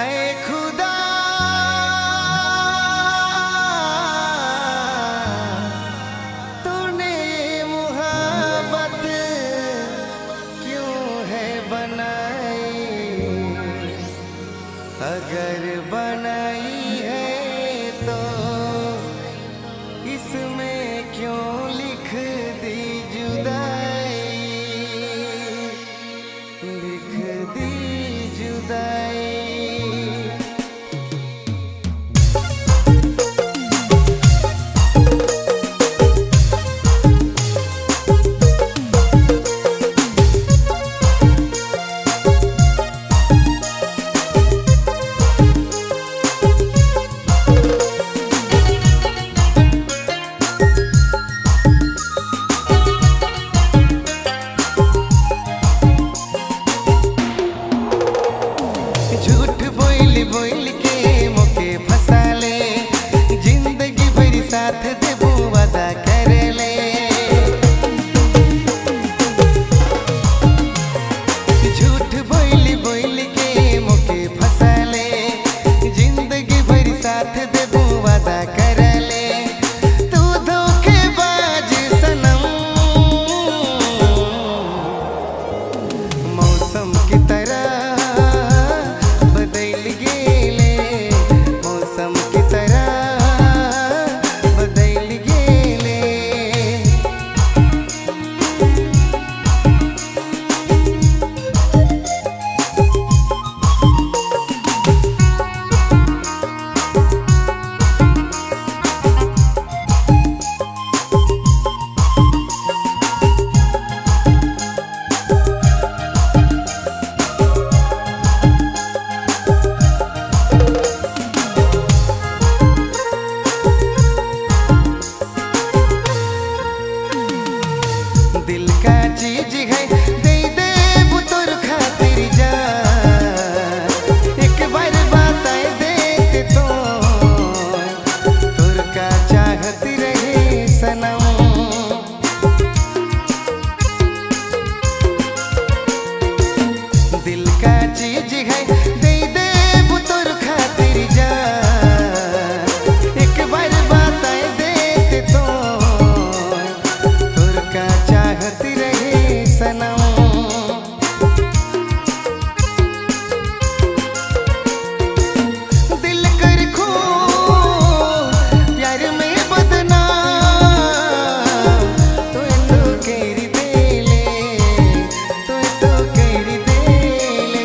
ऐ खुदा तूने मोहब्बत क्यों है बनाई, अगर बनाई है तो इसमें क्यों लिख दी जुदाई, लिख दी जुदाई। झूठ बोल बोल के मोके फंसा ले, जिंदगी भर साथ देबो वादा कर ले। झूठ बोल बोल के मोके फंसा ले, जिंदगी भर साथ देबो वादा कर ले। तू धोखेबाज सनम, मौसम की तरह दिल का चीज है दे दे बुतुर खातिर जा, एक बार बताए देते तो तुर का चाहत रहे सनम। दिल का चीज है दे दे बुतुर खातिर जा, एक बार बताए देते तो तुर का चाहत रहे सनम। दिल कर खो प्यार में बदनाम, तो कह दे ले, तो कह दे ले।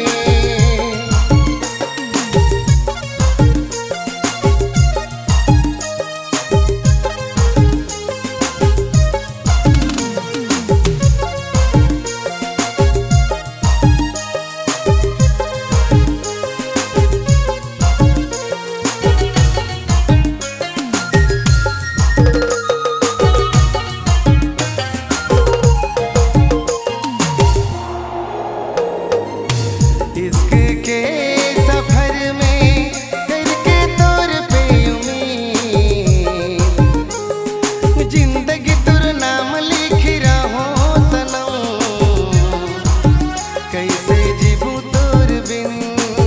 इश्क के सफर में करके तौर पे उम्मीद, जिंदगी तुर नाम लिख रहो सनम, कैसे जीबू तोर बिन।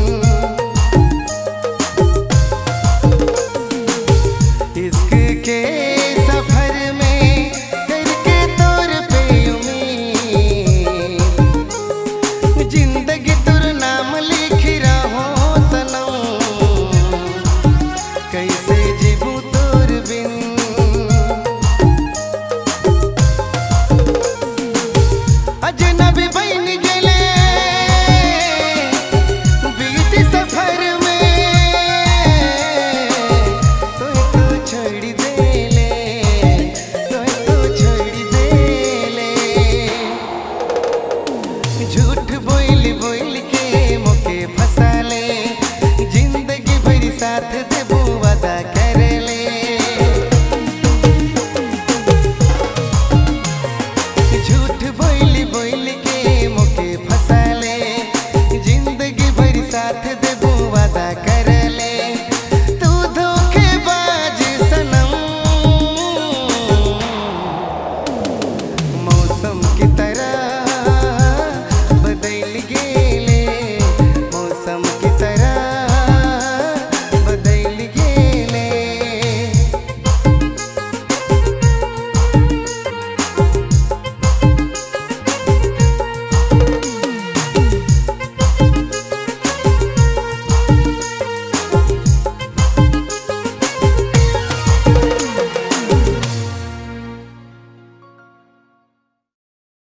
इश्क के सफर में करके तौर पे उम्मीद, जिंदगी नाम लिख रहो सनम, कैसे जीबू तोर बिन। अजनबी बन गेले बीच सफर में, तो छोड़ दे ले, तो छोड़ दे ले। झूठ बोल बोल के मोके फंसा